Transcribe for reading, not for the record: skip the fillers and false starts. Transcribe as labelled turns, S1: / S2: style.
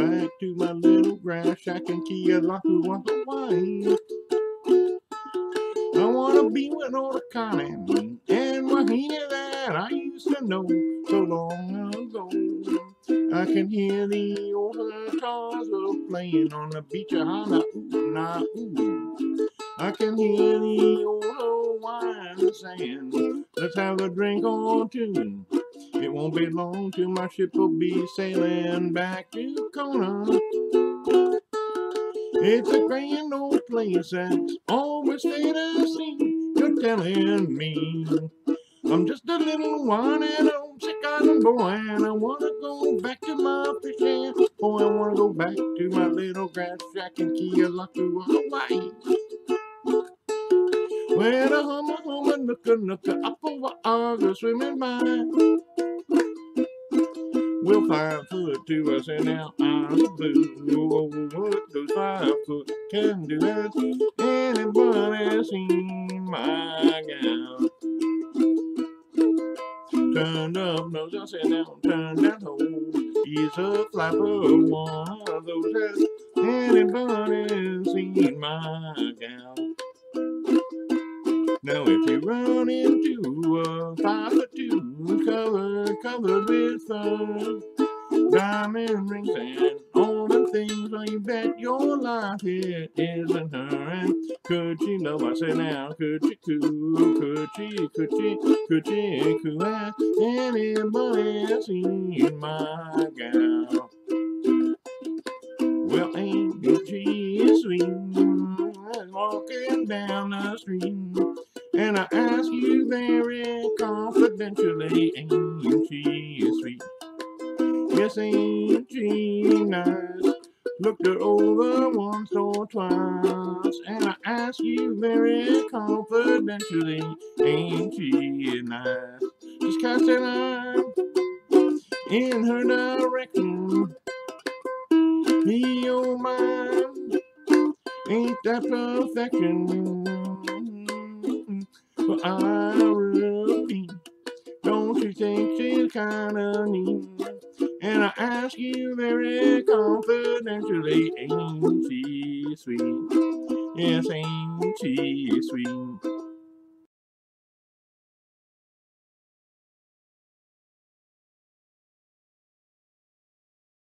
S1: back to my little grass shack in Kealakua, Hawaii. I wanna be with all the Coughlin and Wahine that I used to know so long ago. I can hear the old guitars playing on the beach of Ohana, ooh, nah, ooh. I can hear the old Hawaiian saying, let's have a drink or two. It won't be long till my ship will be sailing back to Kona. It's a grand old place that's always fair to see. You're telling me I'm just a little one and a homesick island boy, and I wanna go back to my fishing. Boy, I wanna go back to my little grass shack in Kealakua, Hawaii. Where the humma nooka up over August swimming by. We'll 5 foot to us and now I'm blue. What those 5 foot can do that. Anybody seen my gal? Turned up nose, I said down, turned down hole. He's a flapper, one of those heads. Anybody seen my gal? Now if you run into a 5 foot 2 covered with fur, diamond rings and all the things, well, you bet your life it isn't her. And could she love? I said now, could she coo? Could she coo? Has anybody seen my gal? Well, ain't she sweet? Walking down the street, and I ask you very confidentially, ain't she sweet? Yes, ain't she nice? Looked her over once or twice, and I ask you very confidentially, ain't she nice? Just cast an eye in her direction. He, oh my, ain't that perfection? But I repeat, don't you think she's kinda neat? And I ask you very confidentially, ain't she sweet? Yes, ain't she sweet?